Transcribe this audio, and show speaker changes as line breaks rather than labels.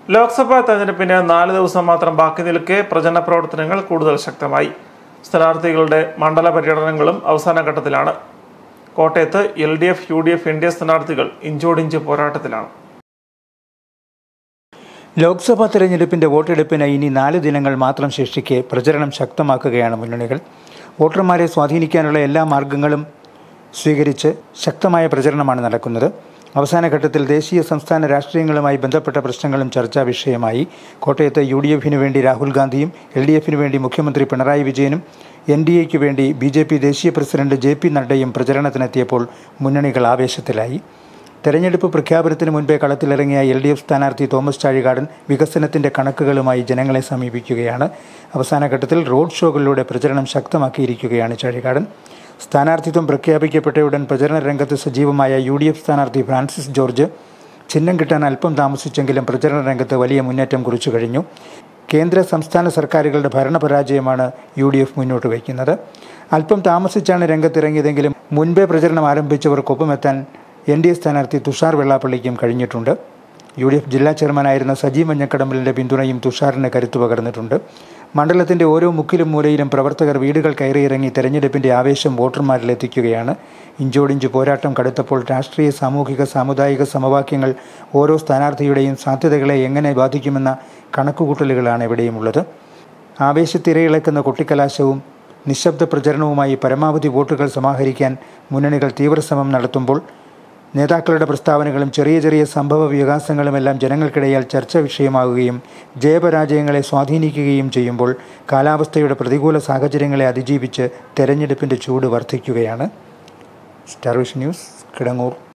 ലോക്സഭാ തെരഞ്ഞെടുപ്പിന് 4 ദിവസം മാത്രം ബാക്കി നിൽക്കെ പ്രചരണ പ്രവർത്തനങ്ങൾ കൂടുതൽ ശക്തമായി. സ്ഥാനാർത്ഥികളുടെ മണ്ഡല പര്യടനങ്ങളും അവസാന ഘട്ടത്തിലാണ്. കോട്ടയത്ത് LDF, UDF, NDA സ്ഥാനാർത്ഥികൾ ഇഞ്ചോടിഞ്ച് പോരാട്ടത്തിലാണ്.
ലോക്സഭാ തെരഞ്ഞെടുപ്പിന്റെ വോട്ടെടുപ്പിന് ഇനി 4 ദിനങ്ങൾ മാത്രം ശേഷിക്കെ പ്രചരണം ശക്തമാക്കുകയാണ് മുന്നണികൾ. വോട്ടർമാരെ സ്വാധീനിക്കാനുള്ള എല്ലാ മാർഗങ്ങളും സ്വീകരിച്ച് ശക്തമായ പ്രചരണമാണ് നടക്കുന്നത്. അവസാന ഘട്ടത്തിൽ ദേശീയ സംസ്ഥാന രാഷ്ട്രീയങ്ങളുമായി ബന്ധപ്പെട്ട പ്രശ്നങ്ങളും ചർച്ചാ വിഷയമായി. കോട്ടയത്ത് UDF-ന് വേണ്ടി രാഹുൽ ഗാന്ധിയും LDF-ന് വേണ്ടി മുഖ്യമന്ത്രി പിണറായി വിജയനും NDA-ക്ക് വേണ്ടി BJP ദേശീയ പ്രസിഡന്റ് JP നഡ്ഡയും പ്രചരണത്തിനെത്തിയപ്പോൾ മുന്നണികൾ ആവേശത്തിലായി. തെരഞ്ഞെടുപ്പ് പ്രഖ്യാപനത്തിന് മുൻപേ കളത്തിലിറങ്ങിയ LDF സ്ഥാനാർത്ഥി തോമസ് ചാഴികാടൻ വികസനത്തിന്റെ കണക്കുകളുമായി ജനങ്ങളെ സമീപിക്കുകയാണ്. അവസാന ഘട്ടത്തിൽ റോഡ് ഷോകളിലൂടെ പ്രചരണം ശക്തമാക്കിയിരിക്കുകയാണ് ചാഴികാടൻ. സ്ഥാനാർത്ഥിത്വം പ്രഖ്യാപിക്കപ്പെട്ടയുടൻ പ്രചരണ രംഗത്ത് സജീവമായ UDF സ്ഥാനാർത്ഥി ഫ്രാൻസിസ് ജോർജ് ചിഹ്നം കിട്ടാൻ അല്പം താമസിച്ചെങ്കിലും പ്രചരണ രംഗത്ത് വലിയ മുന്നേറ്റം കുറിച്ചു കഴിഞ്ഞു. കേന്ദ്ര സംസ്ഥാന സർക്കാരുകളുടെ ഭരണപരാജയമാണ് UDF മുന്നോട്ട് വയ്ക്കുന്നത്. അല്പം താമസിച്ചാണ് രംഗത്തിറങ്ങിയതെങ്കിലും മുൻപേ പ്രചരണം ആരംഭിച്ചവർക്കൊപ്പമെത്താൻ NDA സ്ഥാനാർത്ഥി തുഷാർ വെള്ളാപ്പള്ളിക്കും കഴിഞ്ഞിട്ടുണ്ട്. UDF ജില്ലാ ചെയർമാനായിരുന്ന സജി മഞ്ഞക്കടമ്പലിൻ്റെ പിന്തുണയും തുഷാറിന് കരുത്തു പകർന്നിട്ടുണ്ട്. മണ്ഡലത്തിൻ്റെ ഓരോ മുക്കിലും മൂലയിലും പ്രവർത്തകർ വീടുകൾ കയറിയിറങ്ങി തെരഞ്ഞെടുപ്പിൻ്റെ ആവേശം വോട്ടർമാരിലെത്തിക്കുകയാണ്. ഇഞ്ചോടിഞ്ച് പോരാട്ടം കടുത്തപ്പോൾ രാഷ്ട്രീയ, സാമൂഹിക, സാമുദായിക സമവാക്യങ്ങൾ ഓരോ സ്ഥാനാർത്ഥിയുടെയും സാധ്യതകളെ എങ്ങനെ ബാധിക്കുമെന്ന കണക്കുകൂട്ടലുകളാണ് എവിടെയുമുള്ളത്. ആവേശത്തിരയിളക്കുന്ന കൊട്ടിക്കലാശവും നിശബ്ദ പ്രചരണവുമായി പരമാവധി വോട്ടുകൾ സമാഹരിക്കാൻ മുന്നണികൾ തീവ്രശ്രമം നടത്തുമ്പോൾ നേതാക്കളുടെ പ്രസ്താവനകളും ചെറിയ ചെറിയ സംഭവ വികാസങ്ങളുമെല്ലാം ജനങ്ങൾക്കിടയിൽ ചർച്ചാ വിഷയമാവുകയും ജയപരാജയങ്ങളെ സ്വാധീനിക്കുകയും ചെയ്യുമ്പോൾ കാലാവസ്ഥയുടെ പ്രതികൂല സാഹചര്യങ്ങളെ അതിജീവിച്ച് തെരഞ്ഞെടുപ്പിൻ്റെ ചൂട് വർദ്ധിക്കുകയാണ്. Star vision news, Kidangoor.